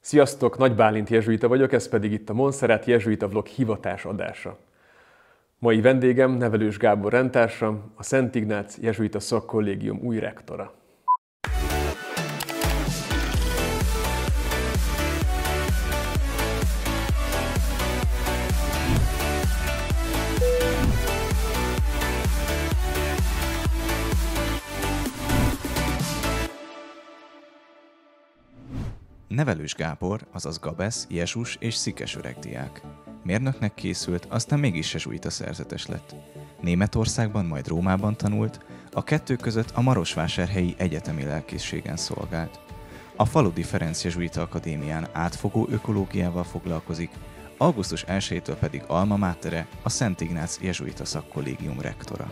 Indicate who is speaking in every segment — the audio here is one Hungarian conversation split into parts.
Speaker 1: Sziasztok, Nagy Bálint jezsuita vagyok, ez pedig itt a Montserrat Jezsuita Vlog hivatás adása. Mai vendégem Nevelős Gábor rendtársam, a Szent Ignác Jezsuita Szakkollégium új rektora.
Speaker 2: Nevelős Gábor, azaz Gabesz, jezus és szikes öregdiák. Mérnöknek készült, aztán mégis jezsuita szerzetes lett. Németországban, majd Rómában tanult, a kettő között a Marosvásárhelyi Egyetemi Lelkészségen szolgált. A Faludi Ferenc Jezsuita Akadémián átfogó ökológiával foglalkozik, augusztus 1-től pedig alma matere, a Szent Ignác Jezsuita Szakkollégium rektora.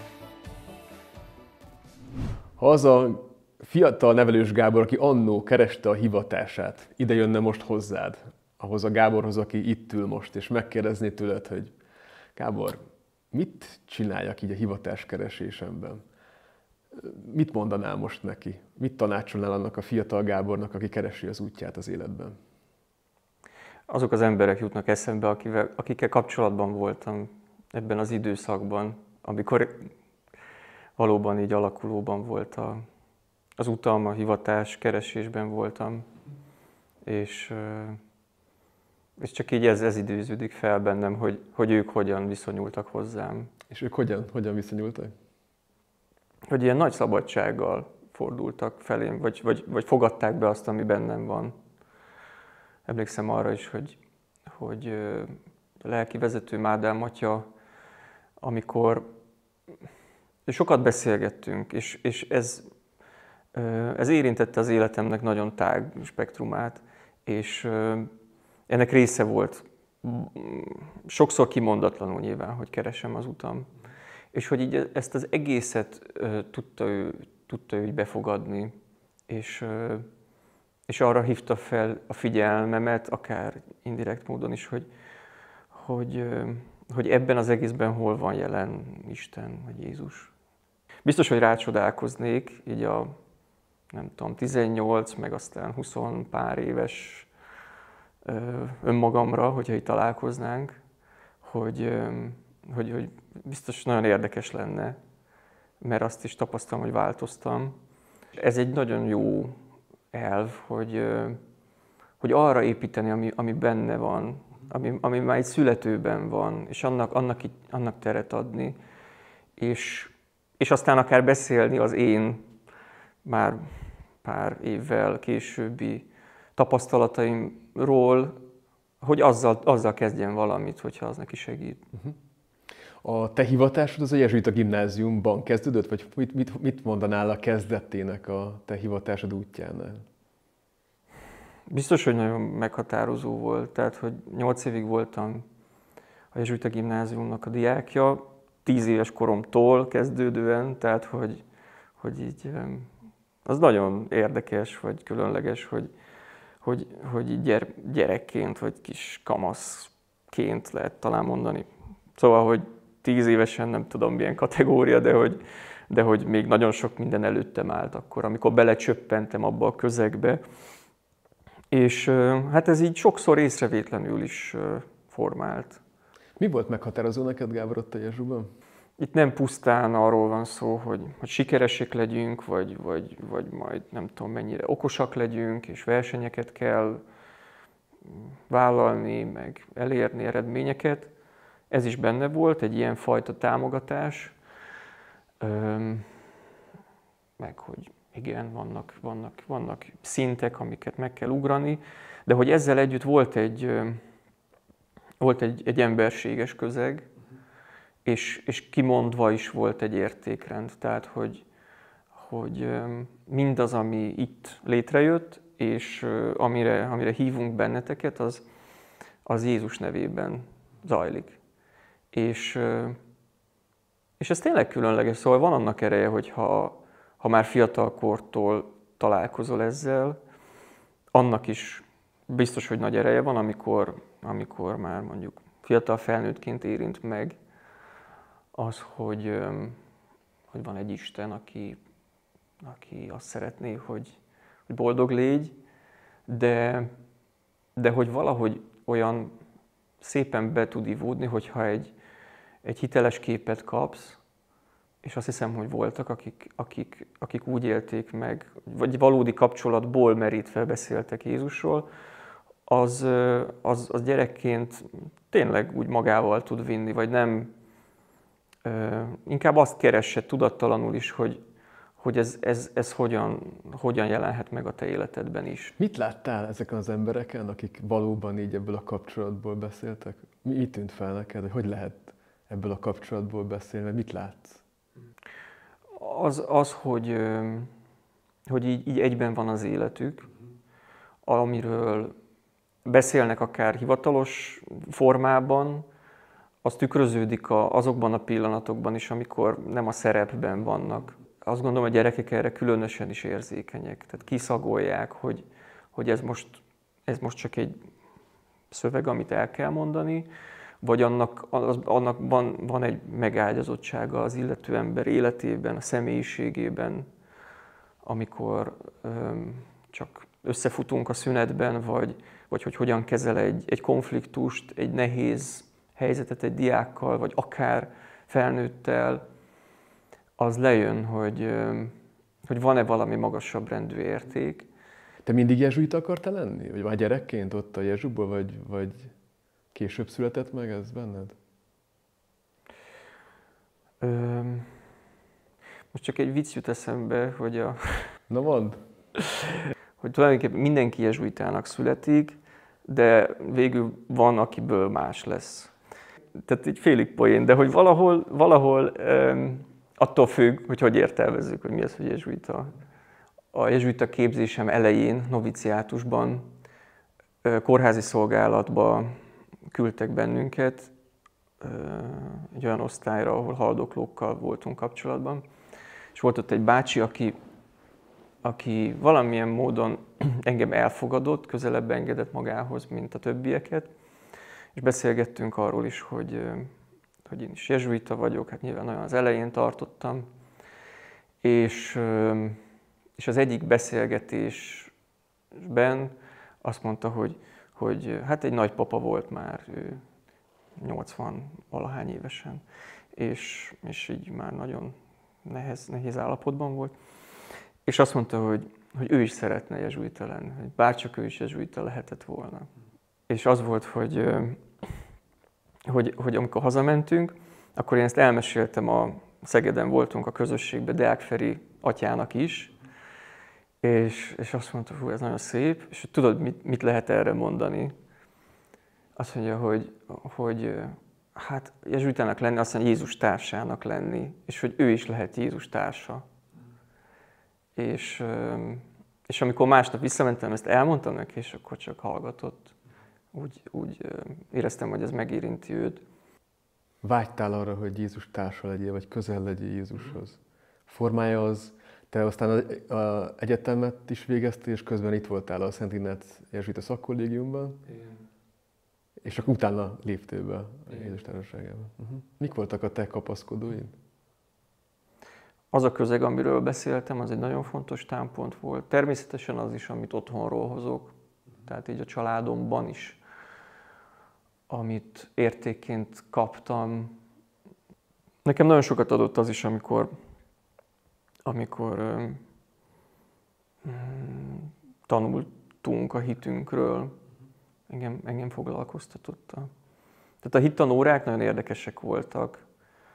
Speaker 1: Ha az a fiatal Nevelős Gábor, aki annó kereste a hivatását, ide jönne most hozzád, ahhoz a Gáborhoz, aki itt ül most, és megkérdezné tőled, hogy Gábor, mit csináljak így a hivatáskeresésemben? Mit mondanál most neki? Mit tanácsolnál annak a fiatal Gábornak, aki keresi az útját az életben?
Speaker 3: Azok az emberek jutnak eszembe, akikkel kapcsolatban voltam ebben az időszakban, amikor valóban így alakulóban volt az utam, a hivatás keresésben voltam, és csak így ez időződik fel bennem, hogy ők hogyan viszonyultak hozzám.
Speaker 1: És ők hogyan viszonyultak?
Speaker 3: Hogy ilyen nagy szabadsággal fordultak felém, vagy fogadták be azt, ami bennem van. Emlékszem arra is, hogy a lelki vezetőm Ádám atya, amikor sokat beszélgettünk, és ez érintette az életemnek nagyon tág spektrumát, és ennek része volt sokszor kimondatlanul nyilván, hogy keresem az utam. És hogy így ezt az egészet tudta ő befogadni, és arra hívta fel a figyelmemet, akár indirekt módon is, hogy ebben az egészben hol van jelen Isten, vagy Jézus. Biztos, hogy rácsodálkoznék, így nem tudom, 18, meg aztán 20 pár éves önmagamra, hogyha itt találkoznánk, hogy biztos nagyon érdekes lenne, mert azt is tapasztalom, hogy változtam. Ez egy nagyon jó elv, hogy arra építeni, ami benne van, ami már egy születőben van, és annak teret adni, és aztán akár beszélni az én már pár évvel későbbi tapasztalataimról, hogy azzal kezdjen valamit, hogyha az neki segít.
Speaker 1: A te hivatásod az a Jezsuita Gimnáziumban kezdődött, vagy mit mondanál a kezdetének a te hivatásod útjánál?
Speaker 3: Biztos, hogy nagyon meghatározó volt, tehát hogy 8 évig voltam a Jezsuita Gimnáziumnak a diákja, 10 éves koromtól kezdődően, tehát hogy így az nagyon érdekes, vagy különleges, hogy gyerekként, vagy kis kamaszként lehet talán mondani. Szóval, hogy 10 évesen nem tudom milyen kategória, de hogy még nagyon sok minden előttem állt akkor, amikor belecsöppentem abba a közegbe. És hát ez így sokszor észrevétlenül is formált.
Speaker 1: Mi volt meghatározó neked, Gábor, ott a Jezsuban?
Speaker 3: Itt nem pusztán arról van szó, hogy sikeresek legyünk, vagy majd nem tudom mennyire okosak legyünk, és versenyeket kell vállalni, meg elérni eredményeket. Ez is benne volt, egy ilyen fajta támogatás. Meg hogy igen, vannak szintek, amiket meg kell ugrani, de hogy ezzel együtt volt egy emberséges közeg, és kimondva is volt egy értékrend. Tehát, hogy mindaz, ami itt létrejött, és amire hívunk benneteket, az Jézus nevében zajlik. És ez tényleg különleges, szóval van annak ereje, hogy ha már fiatalkortól találkozol ezzel, annak is biztos, hogy nagy ereje van, amikor már mondjuk fiatal felnőttként érint meg az, hogy van egy Isten, aki azt szeretné, hogy boldog légy, de de hogy valahogy olyan szépen be tud ivódni, hogyha egy hiteles képet kapsz, és azt hiszem, hogy voltak, akik úgy élték meg, vagy valódi kapcsolatból merítve beszéltek Jézusról, az gyerekként tényleg úgy magával tud vinni, vagy nem, inkább azt keresse tudattalanul is, hogy ez hogyan jelenhet meg a te életedben is.
Speaker 1: Mit láttál ezeken az embereken, akik valóban így ebből a kapcsolatból beszéltek? Mi tűnt fel neked, hogy lehet ebből a kapcsolatból beszélni, mit látsz?
Speaker 3: Hogy így egyben van az életük, amiről beszélnek akár hivatalos formában, az tükröződik azokban a pillanatokban is, amikor nem a szerepben vannak. Azt gondolom, a gyerekek erre különösen is érzékenyek. Tehát kiszagolják, hogy ez most csak egy szöveg, amit el kell mondani, vagy annak van egy megágyazottsága az illető ember életében, a személyiségében, amikor csak összefutunk a szünetben, vagy hogy hogyan kezel egy konfliktust, egy nehéz helyzetet egy diákkal, vagy akár felnőttel, az lejön, hogy van-e valami magasabb rendű érték.
Speaker 1: Te mindig jezsuita akartál lenni? Vagy már gyerekként ott a jezsuból, vagy később született meg ez benned?
Speaker 3: Most csak egy vicc jut eszembe, hogy
Speaker 1: Na mondd!
Speaker 3: hogy tulajdonképpen mindenki jezsuitának születik, de végül van, akiből más lesz. Tehát így félig poén, de hogy valahol attól függ, hogy értelmezzük, hogy mi az, hogy jezsuita. A jezsuita képzésem elején, noviciátusban, kórházi szolgálatba küldtek bennünket, egy olyan osztályra, ahol haldoklókkal voltunk kapcsolatban. És volt ott egy bácsi, aki valamilyen módon engem elfogadott, közelebb engedett magához, mint a többieket. És beszélgettünk arról is, hogy én is jezsuita vagyok, hát nyilván nagyon az elején tartottam. És az egyik beszélgetésben azt mondta, hogy hát egy nagypapa volt már, ő 80-valahány évesen, és így már nagyon nehéz állapotban volt. És azt mondta, hogy ő is szeretne jezsuita lenni, hogy bárcsak ő is jezsuita lehetett volna. És az volt, hogy amikor hazamentünk, akkor én ezt elmeséltem, Szegeden voltunk a közösségben, Deák Feri atyának is, és azt mondta, hogy ez nagyon szép, és tudod, mit lehet erre mondani? Azt mondja, hogy hát jezsuitának lenni, azt mondja, Jézus társának lenni, és hogy ő is lehet Jézus társa. És amikor másnap visszamentem, ezt elmondtam neki, és akkor csak hallgatott. Úgy éreztem, hogy ez megérinti őt.
Speaker 1: Vágytál arra, hogy Jézus társa legyél, vagy közel legyél Jézushoz? Formája az, te aztán az egyetemet is végeztél, és közben itt voltál a Szent Ignác jezsuita szakkollégiumban.
Speaker 3: Igen.
Speaker 1: És akkor utána léptél be a Jézus társaságába. Mik voltak a te kapaszkodóid?
Speaker 3: Az a közeg, amiről beszéltem, az egy nagyon fontos támpont volt. Természetesen az is, amit otthonról hozok, tehát így a családomban is, amit értékként kaptam. Nekem nagyon sokat adott az is, amikor tanultunk a hitünkről, engem foglalkoztatott. Tehát a hittanórák nagyon érdekesek voltak.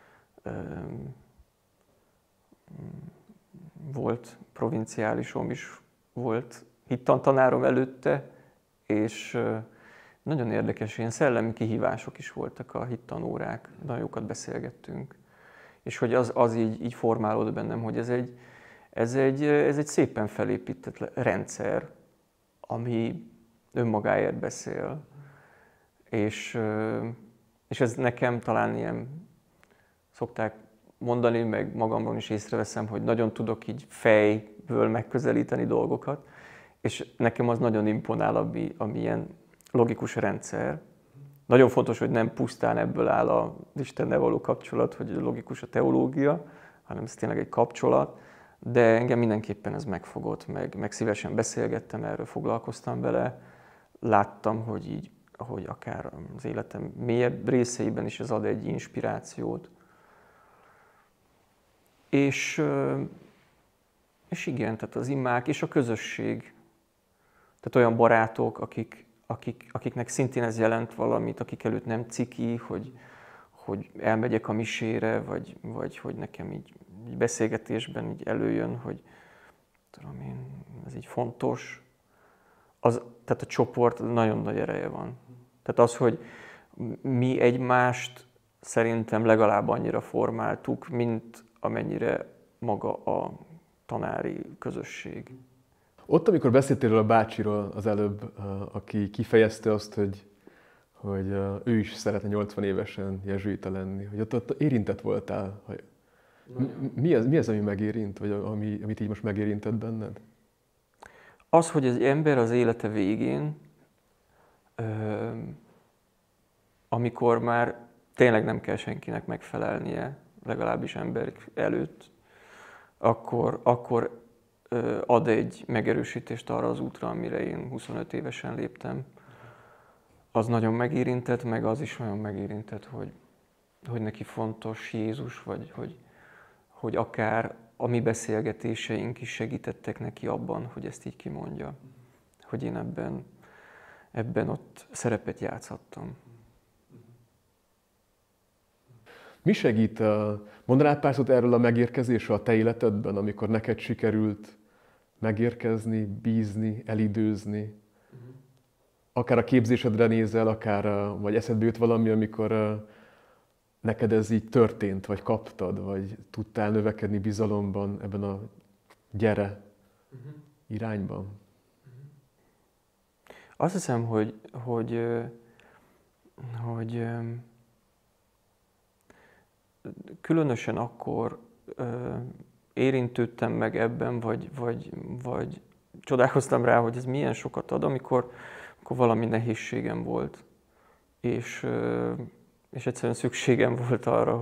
Speaker 3: Volt provinciálisom is, volt hittantanárom előtte, és nagyon érdekes, ilyen szellemi kihívások is voltak a hittanórák, nagyon jókat beszélgettünk. És hogy az így formálódott bennem, hogy ez egy szépen felépített rendszer, ami önmagáért beszél. És ez nekem talán ilyen, szokták mondani, meg magamról is észreveszem, hogy nagyon tudok így fejből megközelíteni dolgokat, és nekem az nagyon imponál, ami ilyen logikus rendszer. Nagyon fontos, hogy nem pusztán ebből áll az Istennel való kapcsolat, hogy logikus a teológia, hanem ez tényleg egy kapcsolat, de engem mindenképpen ez megfogott, meg szívesen beszélgettem erről, foglalkoztam vele. láttam, hogy akár az életem mélyebb részeiben is ez ad egy inspirációt. És igen, tehát az imák és a közösség. Tehát olyan barátok, akiknek szintén ez jelent valamit, akik előtt nem ciki, hogy elmegyek a misére, vagy hogy nekem így beszélgetésben így előjön, hogy tudom én, ez így fontos. Tehát a csoport nagyon nagy ereje van. Tehát az, hogy mi egymást szerintem legalább annyira formáltuk, mint amennyire maga a tanári közösség.
Speaker 1: Ott, amikor beszéltél a bácsiról az előbb, aki kifejezte azt, hogy ő is szeretne 80 évesen jezsuita lenni, hogy ott érintett voltál. Mi az, ami megérint, vagy amit így most megérintett benned?
Speaker 3: Az, hogy az ember az élete végén, amikor már tényleg nem kell senkinek megfelelnie, legalábbis emberek előtt, akkor ad egy megerősítést arra az útra, amire én 25 évesen léptem. Az nagyon megérintett, meg az is nagyon megérintett, hogy neki fontos Jézus, vagy hogy akár a mi beszélgetéseink is segítettek neki abban, hogy ezt így kimondja. Hogy én ebben ott szerepet játszhattam.
Speaker 1: Mi segít? Mondanád pár szót erről a megérkezésről a te életedben, amikor neked sikerült megérkezni, bízni, elidőzni? Akár a képzésedre nézel, vagy eszedbe jut valami, amikor neked ez így történt, vagy kaptad, vagy tudtál növekedni bizalomban ebben a gyere irányban?
Speaker 3: Azt hiszem, hogy különösen akkor érintődtem meg ebben, vagy csodálkoztam rá, hogy ez milyen sokat ad, amikor valami nehézségem volt. És egyszerűen szükségem volt arra,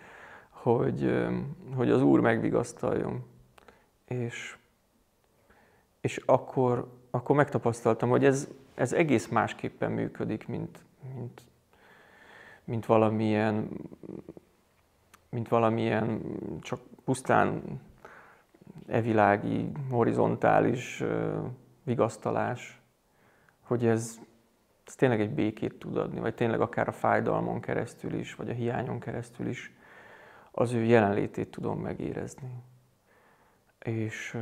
Speaker 3: hogy az Úr megvigasztaljon. És akkor megtapasztaltam, hogy ez egész másképpen működik, mint valamilyen csak pusztán evilági, horizontális vigasztalás, hogy ez tényleg egy békét tud adni, vagy tényleg akár a fájdalmon keresztül is, vagy a hiányon keresztül is az ő jelenlétét tudom megérezni. És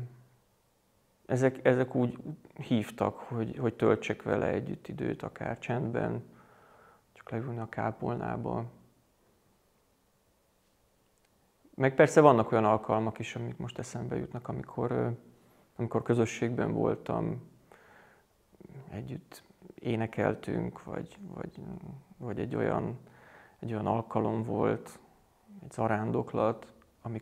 Speaker 3: ezek úgy hívtak, hogy töltsek vele együtt időt, akár csendben, csak leülni a kápolnába. Meg persze vannak olyan alkalmak is, amik most eszembe jutnak, amikor közösségben voltam, együtt énekeltünk, vagy egy olyan alkalom volt, egy zarándoklat,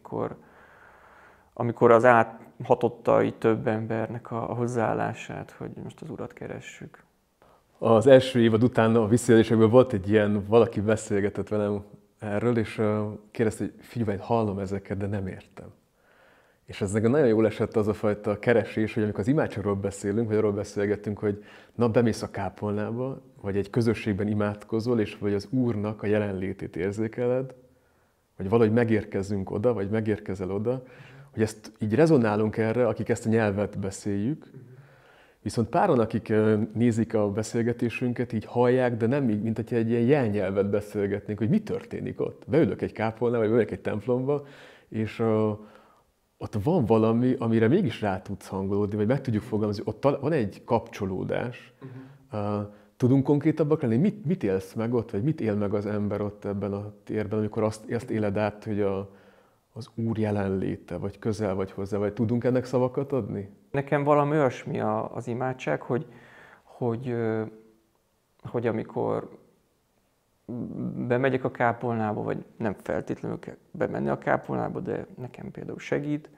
Speaker 3: amikor az áthatotta így több embernek a hozzáállását, hogy most az Urat keressük.
Speaker 1: Az első évad után a visszaélésekből volt egy ilyen, valaki beszélgetett velem erről, és kérdezte, hogy figyelj, hallom ezeket, de nem értem. És ez nekem nagyon jól esett az a fajta keresés, hogy amikor az imádságról beszélünk, vagy arról beszélgetünk, hogy bemész a kápolnába, vagy egy közösségben imádkozol, és vagy az Úrnak a jelenlétét érzékeled, vagy valahogy megérkezzünk oda, vagy megérkezel oda, hogy ezt így rezonálunk erre, akik ezt a nyelvet beszéljük, viszont páran, akik nézik a beszélgetésünket, így hallják, de nem így, mint hogyha egy ilyen jelnyelvet beszélgetnénk, hogy mi történik ott. Beülök egy kápolnába, vagy beülök egy templomba, és ott van valami, amire mégis rá tudsz hangolódni, vagy meg tudjuk fogalmazni, ott van egy kapcsolódás. Tudunk konkrétabbak lenni? Mit élsz meg ott, vagy mit él meg az ember ott ebben a térben, amikor azt éled át, hogy az Úr jelenléte, vagy közel vagy hozzá, vagy tudunk ennek szavakat adni?
Speaker 3: Nekem valami olyasmi az imádság, hogy amikor bemegyek a kápolnába, vagy nem feltétlenül kell bemenni a kápolnába, de nekem például segít,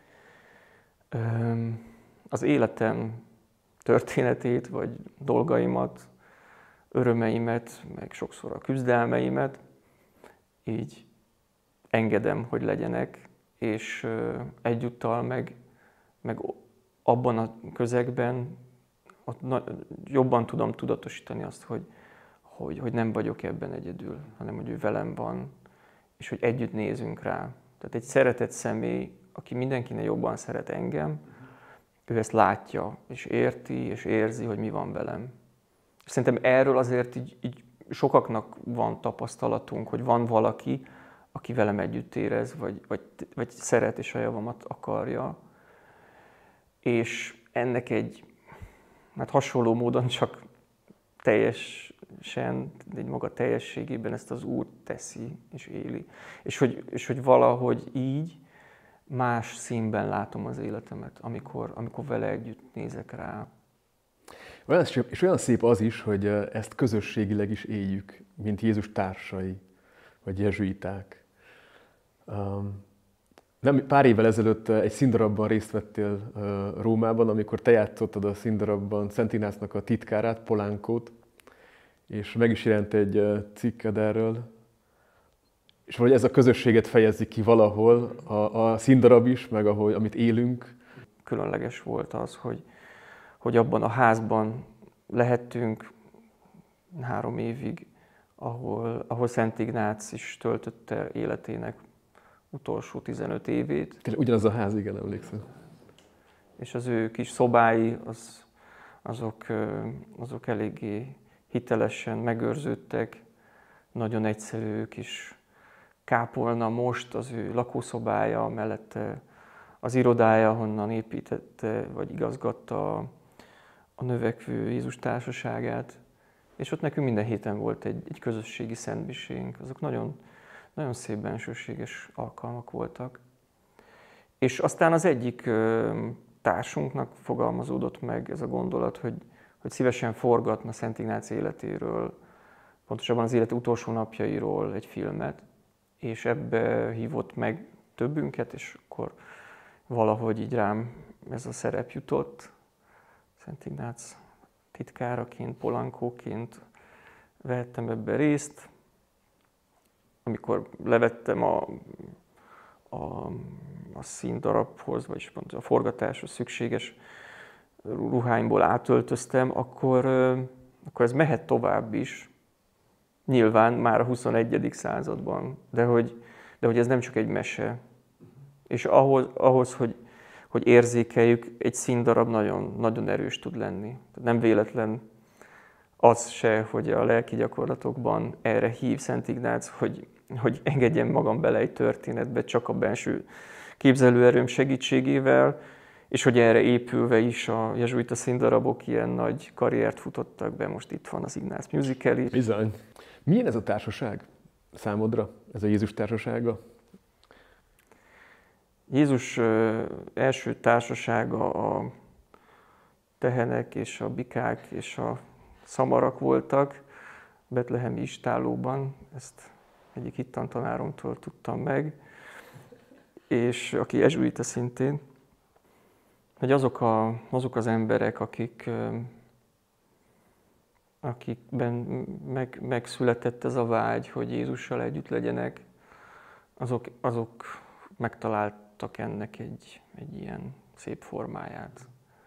Speaker 3: az életem történetét, vagy dolgaimat, örömeimet, meg sokszor a küzdelmeimet így engedem, hogy legyenek, és egyúttal meg abban a közegben, jobban tudom tudatosítani azt, hogy nem vagyok ebben egyedül, hanem hogy ő velem van, és hogy együtt nézünk rá. Tehát egy szeretett személy, aki mindenkinél jobban szeret engem, ő ezt látja, és érti, és érzi, hogy mi van velem. És szerintem erről azért így sokaknak van tapasztalatunk, hogy van valaki, aki velem együtt érez, vagy szeret, és a javamat akarja. És ennek hát hasonló módon, csak teljesen, egy maga teljességében ezt az Úr teszi és éli. És hogy valahogy így más színben látom az életemet, amikor vele együtt nézek rá.
Speaker 1: És olyan szép az is, hogy ezt közösségileg is éljük, mint Jézus társai, vagy jezsuiták. Pár évvel ezelőtt egy színdarabban részt vettél Rómában, amikor te játszottad a színdarabban Szent Ignácnak a titkárát, Polánkót, és meg is jelent egy cikked erről. És valahogy ez a közösséget fejezi ki valahol, a színdarab is, meg amit élünk.
Speaker 3: Különleges volt az, hogy abban a házban lehettünk 3 évig, ahol Szent Ignác is töltötte életének utolsó 15 évét.
Speaker 1: Tényleg ugyanaz a ház, igen, emlékszem.
Speaker 3: És az ő kis szobái, azok eléggé hitelesen megőrződtek, nagyon egyszerű kis kápolna most, az ő lakószobája, mellette az irodája, honnan építette, vagy igazgatta a növekvő Jézus társaságát. És ott nekünk minden héten volt egy közösségi szentmisénk. Azok nagyon, nagyon szép bensőséges alkalmak voltak. És aztán az egyik társunknak fogalmazódott meg ez a gondolat, hogy szívesen forgatna Szent Ignác életéről, pontosabban az élet utolsó napjairól egy filmet, és ebbe hívott meg többünket, és akkor valahogy így rám ez a szerep jutott. Szent Ignác titkáraként, Polankóként vehettem ebbe részt. Amikor levettem a színdarabhoz, vagyis a forgatáshoz szükséges ruháimból átöltöztem, akkor ez mehet tovább is. Nyilván már a 21. században, de hogy ez nem csak egy mese. És ahhoz hogy érzékeljük, egy színdarab nagyon, nagyon erős tud lenni. Nem véletlen az se, hogy a lelki gyakorlatokban erre hív Szent Ignác, hogy engedjem magam bele egy történetbe csak a benső képzelőerőm segítségével, és hogy erre épülve is a jezsuita színdarabok ilyen nagy karriert futottak be. Most itt van az Ignác Musical is.
Speaker 1: Bizony. Milyen ez a társaság számodra, ez a Jézus társasága?
Speaker 3: Jézus első társasága a tehenek és a bikák és a szamarak voltak betlehemi istállóban. Ezt egyik hittantanáromtól tudtam meg, és aki jezsuita szintén, hogy azok az emberek, akikben megszületett ez a vágy, hogy Jézussal együtt legyenek, azok megtaláltak ennek egy ilyen szép formáját,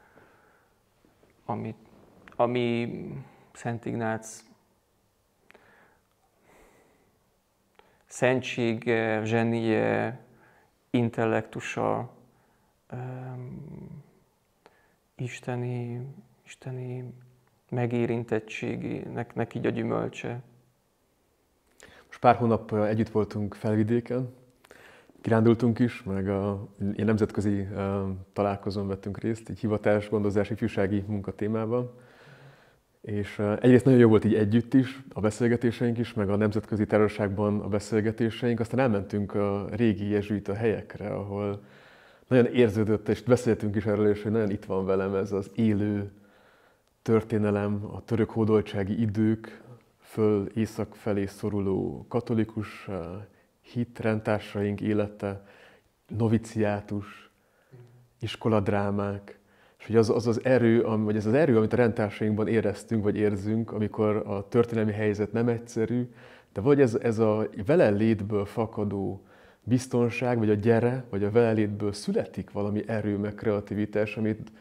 Speaker 3: ami Szent Ignác szentsége, zsenie, intellektusa, isteni megérintettségének így a gyümölcse.
Speaker 1: Most pár hónap együtt voltunk Felvidéken, kirándultunk is, meg ilyen nemzetközi találkozón vettünk részt, egy hivatás, gondozás, ifjúsági munka témában. És egyrészt nagyon jó volt így együtt is, a beszélgetéseink is, meg a nemzetközi társaságban a beszélgetéseink. Aztán elmentünk a régi jezsuita helyekre, ahol nagyon érződött, és beszéltünk is erről, és hogy nagyon itt van velem ez az élő történelem, a török hódoltsági idők, észak felé szoruló katolikus hitrendtársaink élete, noviciátus, iskoladrámák, és hogy az erő, vagy ez az erő, amit a rendtársainkban éreztünk, vagy érzünk, amikor a történelmi helyzet nem egyszerű, de vagy ez a velelétből fakadó biztonság, vagy a gyere, vagy a velelétből születik valami erő, meg kreativitás, amit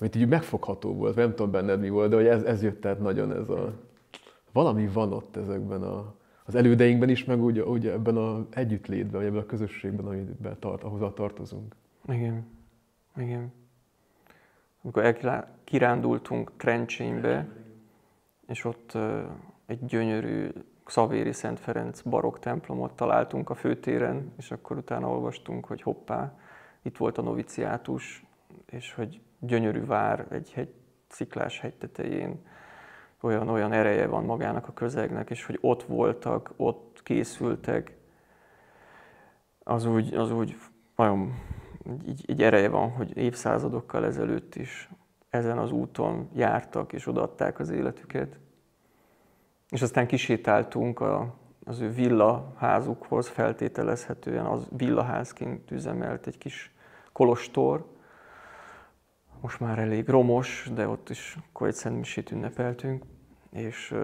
Speaker 1: amit így megfogható volt, nem tudom benned mi volt, de hogy ez jött át nagyon ez a... Valami van ott ezekben az elődeinkben is, meg úgy ebben az együttlétben, vagy ebben a közösségben, amiben ahhoz tartozunk.
Speaker 3: Igen. Igen. Amikor kirándultunk Trencsénybe, és ott egy gyönyörű Xavéri Szent Ferenc barokk templomot találtunk a főtéren, és akkor utána olvastunk, hogy hoppá, itt volt a noviciátus, és hogy gyönyörű vár egy sziklás hegy tetején, olyan ereje van magának a közegnek, és hogy ott voltak, ott készültek, az úgy nagyon így ereje van, hogy évszázadokkal ezelőtt is ezen az úton jártak és odaadták az életüket. És aztán kisétáltunk az ő villaházukhoz, feltételezhetően az villaházként üzemelt egy kis kolostor. Most már elég romos, de ott is akkor egy szentmisét ünnepeltünk. És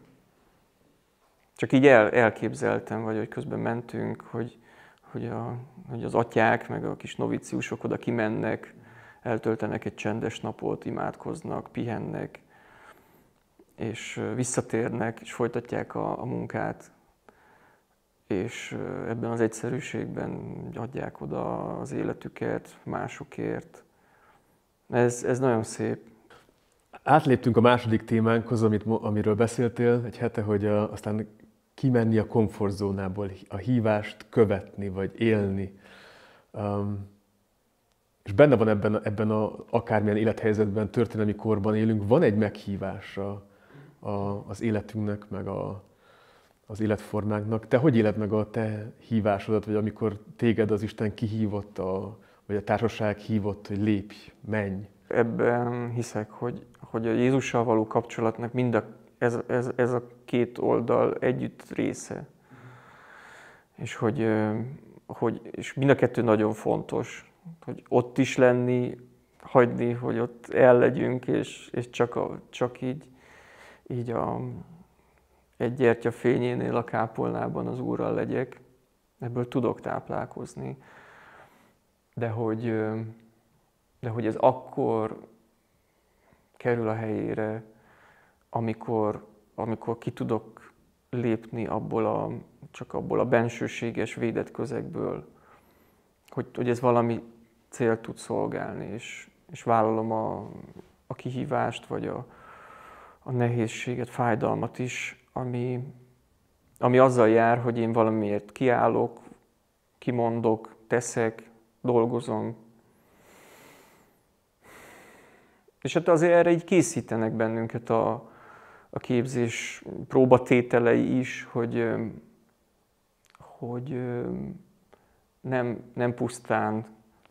Speaker 3: csak így elképzeltem, vagy hogy közben mentünk, hogy az atyák, meg a kis noviciusok oda kimennek, eltöltenek egy csendes napot, imádkoznak, pihennek, és visszatérnek, és folytatják a munkát, és ebben az egyszerűségben adják oda az életüket másokért. Ez nagyon szép.
Speaker 1: Átléptünk a második témánkhoz, amiről beszéltél egy hete, hogy aztán kimenni a komfortzónából, a hívást követni, vagy élni. És benne van ebben akármilyen élethelyzetben, történelmi korban élünk, van egy meghívása az életünknek, meg az életformánknak. Te hogy éled meg a te hívásodat, vagy amikor téged az Isten kihívott, vagy a társaság hívott, hogy lépj, menj?
Speaker 3: Ebben hiszek, hogy a Jézussal való kapcsolatnak ez a két oldal együtt része. És és mind a kettő nagyon fontos, hogy ott is lenni, hagyni, hogy ott el legyünk, és csak így egy gyertya fényénél a kápolnában az Úrral legyek. Ebből tudok táplálkozni. De hogy ez akkor kerül a helyére, amikor ki tudok lépni csak abból a bensőséges, védett közegből, hogy ez valami célt tud szolgálni, és vállalom a kihívást, vagy a nehézséget, fájdalmat is, ami azzal jár, hogy én valamiért kiállok, kimondok, teszek, dolgozom. És hát azért erre így készítenek bennünket a képzés próbatételei is, hogy nem pusztán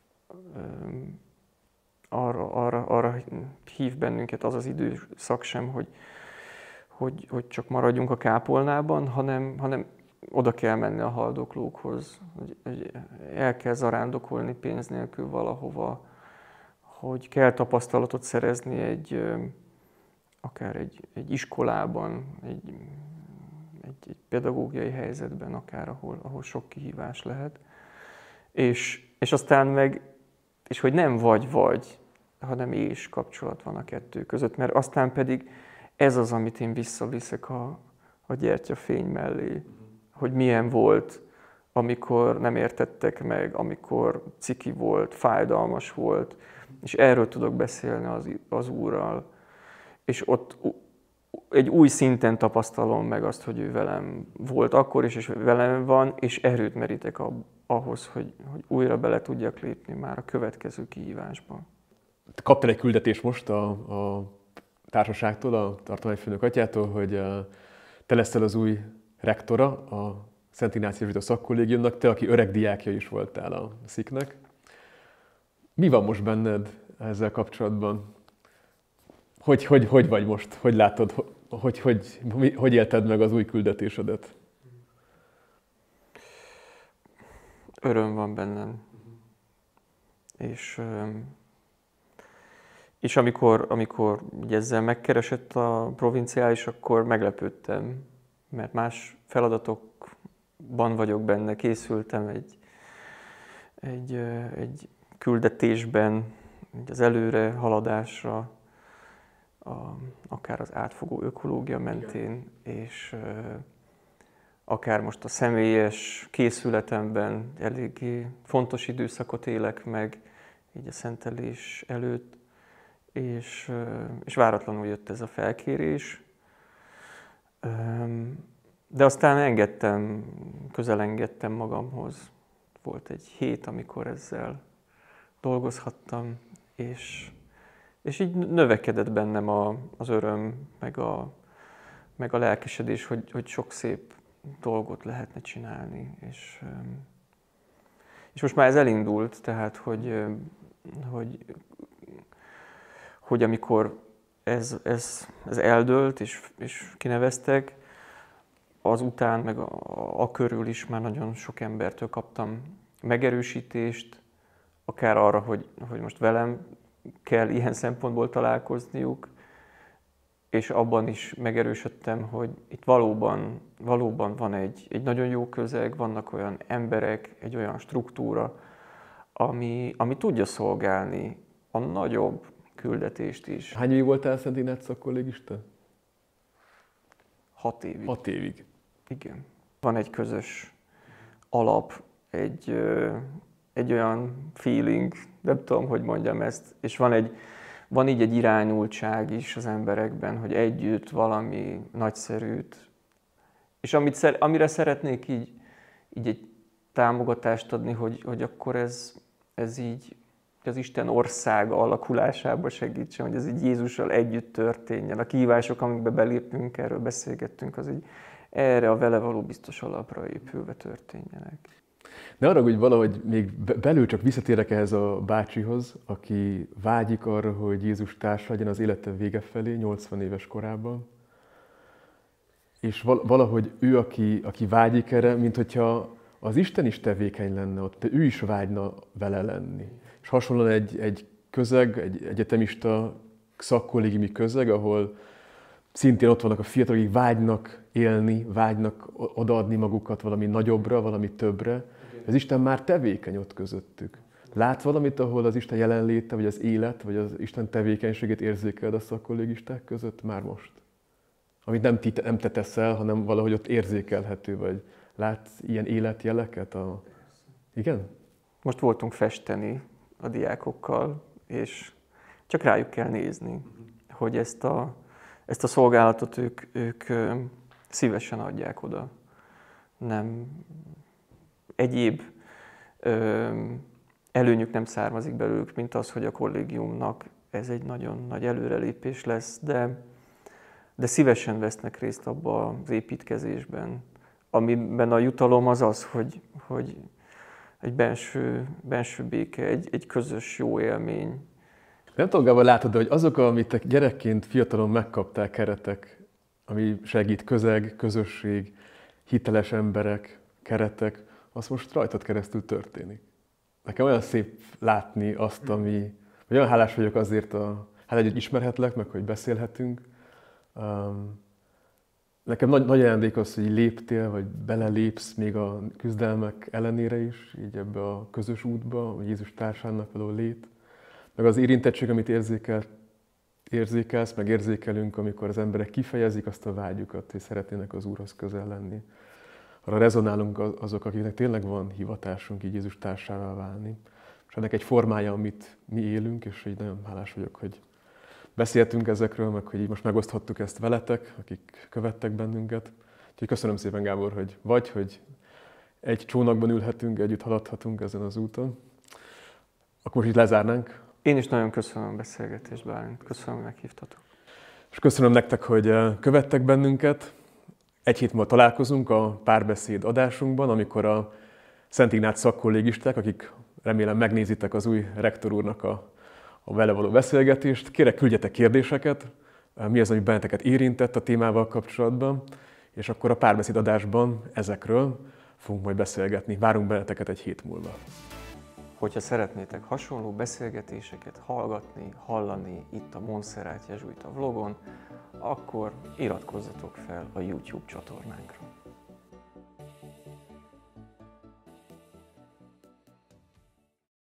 Speaker 3: arra hív bennünket az időszak sem, hogy csak maradjunk a kápolnában, hanem oda kell menni a haldoklókhoz, hogy el kell zarándokolni pénz nélkül valahova, hogy kell tapasztalatot szerezni akár egy iskolában, egy pedagógiai helyzetben, akár ahol sok kihívás lehet. És aztán és hogy nem vagy, hanem és kapcsolat van a kettő között, mert aztán pedig ez az, amit én visszaviszek a gyertyafény mellé, hogy milyen volt, amikor nem értettek meg, amikor ciki volt, fájdalmas volt, és erről tudok beszélni az Úrral. És ott egy új szinten tapasztalom meg azt, hogy ő velem volt akkor is, és velem van, és erőt merítek ahhoz, hogy újra bele tudjak lépni már a következő kihívásban.
Speaker 1: Kaptál egy küldetést most a társaságtól, a tartományfőnök atyától, hogy te leszel az új rektora a Szent Ignácius Zsidó Szakkollégiumnak, te, aki öreg diákja is voltál a SZIK-nek. Mi van most benned ezzel kapcsolatban? Hogy vagy most? Hogy látod? Hogy élted meg az új küldetésedet?
Speaker 3: Öröm van bennem. És amikor ezzel megkeresett a provinciális, akkor meglepődtem, mert más feladatokban vagyok benne, készültem egy küldetésben, az előre haladásra, akár az átfogó ökológia mentén, és akár most a személyes készületemben eléggé fontos időszakot élek meg, így a szentelés előtt, és váratlanul jött ez a felkérés. De aztán közel engedtem magamhoz. Volt egy hét, amikor ezzel dolgozhattam, és így növekedett bennem az öröm, meg a lelkesedés, hogy sok szép dolgot lehetne csinálni. És most már ez elindult, tehát hogy amikor ez eldőlt és kineveztek, azután, meg a körül is már nagyon sok embertől kaptam megerősítést, akár arra, hogy most velem kell ilyen szempontból találkozniuk, és abban is megerősödtem, hogy itt valóban van egy nagyon jó közeg, vannak olyan emberek, egy olyan struktúra, ami tudja szolgálni a nagyobb küldetést is.
Speaker 1: Hány évig voltál Szent Ignác szakkollégista?
Speaker 3: 6 évig.
Speaker 1: 6 évig.
Speaker 3: Igen. Van egy közös alap, egy olyan feeling, nem tudom, hogy mondjam ezt, és van így egy irányultság is az emberekben, hogy együtt valami nagyszerűt, és amire szeretnék így egy támogatást adni, hogy akkor ez így az Isten országa alakulásába segítsen, hogy ez így Jézussal együtt történjen. A kihívások, amikbe belépünk, erről beszélgettünk, az így erre a vele való biztos alapra épülve történjenek.
Speaker 1: Ne arra, hogy valahogy még belül csak visszatérek ehhez a bácsihoz, aki vágyik arra, hogy Jézus társ legyen az élete vége felé, 80 éves korában. És valahogy ő, aki vágyik erre, mint hogyha az Isten is tevékeny lenne ott, de ő is vágyna vele lenni. És hasonlóan egy közeg, egy egyetemista szakkollégiumi közeg, ahol szintén ott vannak a fiatalok, akik vágynak élni, vágynak odaadni magukat valami nagyobbra, valami többre. Az Isten már tevékeny ott közöttük. Lát valamit, ahol az Isten jelenléte, vagy az élet, vagy az Isten tevékenységét érzékeled a szakkollégisták között már most? Amit nem te teszel, hanem valahogy ott érzékelhető, vagy látsz ilyen életjeleket? Igen?
Speaker 3: Most voltunk festeni a diákokkal, és csak rájuk kell nézni, hogy ezt a szolgálatot ők szívesen adják oda. Nem egyéb előnyük nem származik belőlük, mint az, hogy a kollégiumnak ez egy nagyon nagy előrelépés lesz, de szívesen vesznek részt abba az építkezésben, amiben a jutalom az, hogy egy benső béke, egy közös jó élmény.
Speaker 1: Nem tudom, Gábor, látod, hogy azok, amit te gyerekként, fiatalon megkaptál, keretek, ami segít közeg, közösség, hiteles emberek, keretek, az most rajtad keresztül történik. Nekem olyan szép látni azt, hogy olyan hálás vagyok azért, hogy ismerhetlek, meg hogy beszélhetünk. Nekem nagy ajándék az, hogy léptél, vagy belelépsz még a küzdelmek ellenére is, így ebbe a közös útba, a Jézus társának való lét. Meg az érintettség, amit érzékelsz, meg érzékelünk, amikor az emberek kifejezik azt a vágyukat, hogy szeretnének az Úrhoz közel lenni. Arra rezonálunk azok, akiknek tényleg van hivatásunk így Jézus társává válni. És ennek egy formája, amit mi élünk, és így nagyon hálás vagyok, hogy beszéltünk ezekről, meg hogy így most megoszthattuk ezt veletek, akik követtek bennünket. Úgyhogy köszönöm szépen, Gábor, hogy egy csónakban ülhetünk, együtt haladhatunk ezen az úton. Akkor most így lezárnánk.
Speaker 3: Én is nagyon köszönöm a beszélgetést, Bálint. Köszönöm, hogy meghívtatok.
Speaker 1: És köszönöm nektek, hogy követtek bennünket. Egy hét múlva találkozunk a párbeszéd adásunkban, amikor a Szent Ignác szakkollégisták, akik remélem megnézitek az új rektor úrnak a vele való beszélgetést. Kérek, küldjetek kérdéseket, mi az, ami benneteket érintett a témával kapcsolatban, és akkor a párbeszéd adásban ezekről fogunk majd beszélgetni. Várunk benneteket egy hét múlva.
Speaker 3: Hogyha szeretnétek hasonló beszélgetéseket hallgatni, hallani itt a Montserrat Jezsuita vlogon, akkor iratkozzatok fel a YouTube csatornánkra.